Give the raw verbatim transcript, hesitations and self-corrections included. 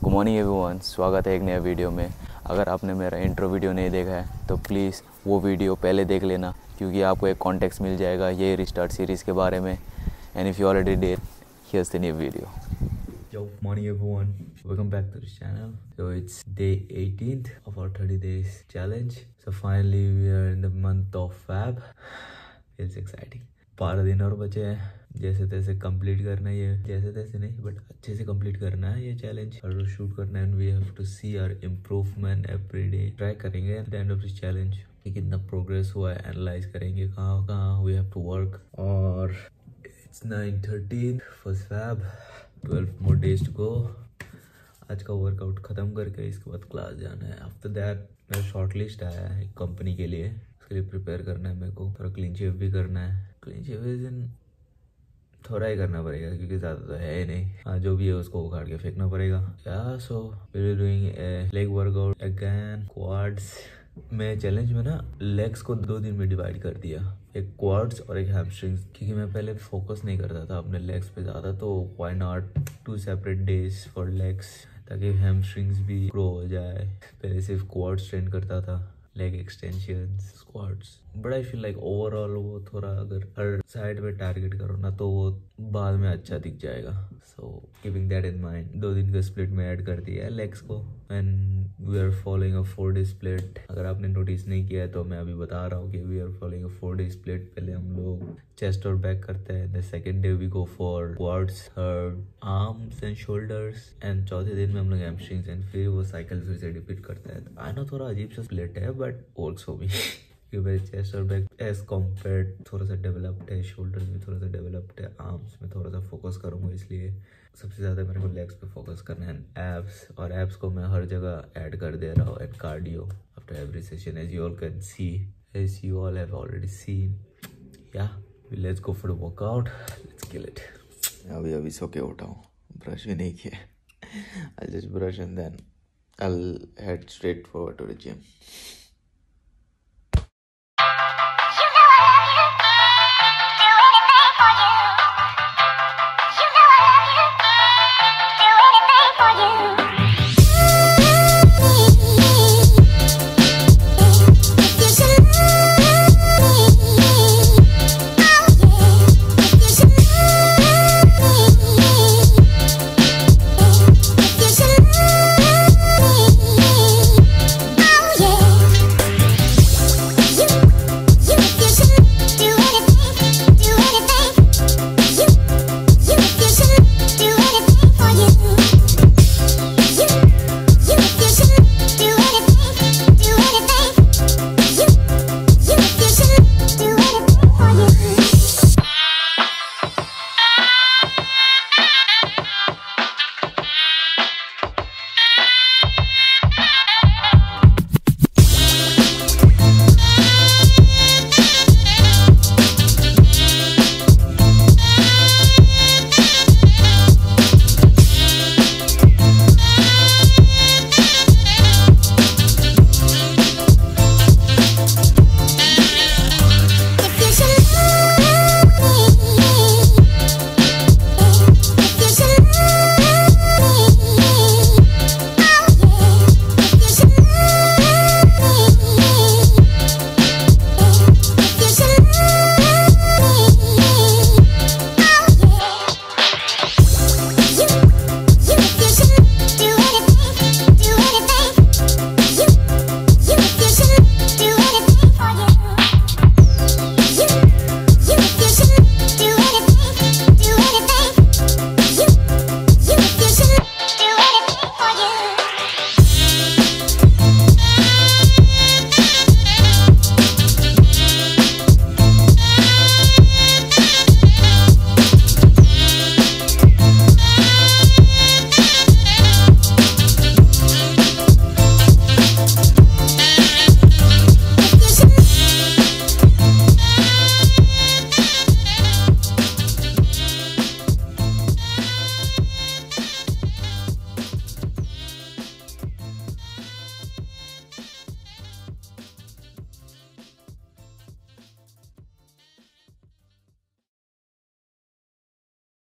Good morning everyone, स्वागत है एक नया वीडियो में। अगर आपने मेरा इंट्रो वीडियो नहीं देखा है तो प्लीज़ वो वीडियो पहले देख लेना, क्योंकि आपको एक कॉन्टेक्स्ट मिल जाएगा ये रिस्टार्ट सीरीज़ के बारे में। And if you already did, here's the new video. Yo, morning everyone. Welcome back to this channel. So it's day eighteenth of our thirty days challenge. So finally we are in the month of Feb. Feels exciting. बारह दिन और बचे हैं, जैसे तैसे complete करना है ये, जैसे तैसे नहीं बट अच्छे से कंप्लीट करना है ये चैलेंज और शूट करना है। And we have to see our improvement every day. Try करेंगे at the end of this challenge कि कितना प्रोग्रेस हुआ है, एनालाइज करेंगे कहाँ कहाँ वी हैव टू वर्क। और it's nine thirteen first Feb, twelve more days to go. आज का वर्कआउट खत्म करके इसके बाद क्लास जाना है। आफ्टर दैट मेरा शॉर्ट लिस्ट आया है एक कंपनी के लिए, उसके लिए प्रिपेयर करना है मेरे को। थोड़ा क्लीन शेव भी करना है। क्लीन शेव दिन थोड़ा ही करना पड़ेगा क्योंकि ज़्यादा तो है ही नहीं। हाँ, जो भी है उसको उखाड़ के फेंकना पड़ेगा। या so we are doing a leg workout again, quads. मैं चैलेंज में ना लेग्स को दो दिन में डिवाइड कर दिया, एक क्वाड्स और एक हैमस्ट्रिंग्स, क्योंकि मैं पहले फोकस नहीं करता था अपने लेग्स पे ज़्यादा। तो why not two separate days for legs, ताकि हैमस्ट्रिंग्स भी ग्रो हो जाए। पहले सिर्फ क्वाड्स ट्रेन करता था, leg extensions, squats. But I feel like overall वो थोड़ा अगर हर साइड में टारगेट करो ना तो वो बाद में अच्छा दिख जाएगा। So keeping that in mind, दो दिन का स्प्लिट में ऐड कर दिया है लेग्स को। And we are following a four day split. अगर आपने नोटिस नहीं किया है तो मैं अभी बता रहा हूँ कि we are following a four day split. पहले हम लोग चेस्ट और बैक करते हैं, the second day we go for quads, third arms and shoulders, and चौथे दिन में हम लोग हैमस्ट्रिंग्स, एंड फिर वो साइकिल फिर से रिपीट करते हैं। आई नो थोड़ा अजीब सा स्प्लिट है बट वर्क्स फॉर मी। मेरे चेस्ट और बैक एज कम्पेयर थोड़ा सा डेवलप्ड है, शोल्डर में थोड़ा सा डेवलप्ड है, आर्म्स में थोड़ा सा फोकस करूँगा, इसलिए सबसे ज़्यादा मेरे को लेग्स पे फोकस करना है। एब्स और एब्स को मैं हर जगह ऐड कर दे रहा हूँ at cardio after every session, as you all can see, as you all have already seen. या let's go for the workout, let's kill it. अभी अभी सो के उठा हूँ, ब्रश भी नहीं किया। I just brush and then I will head straight forward to the gym.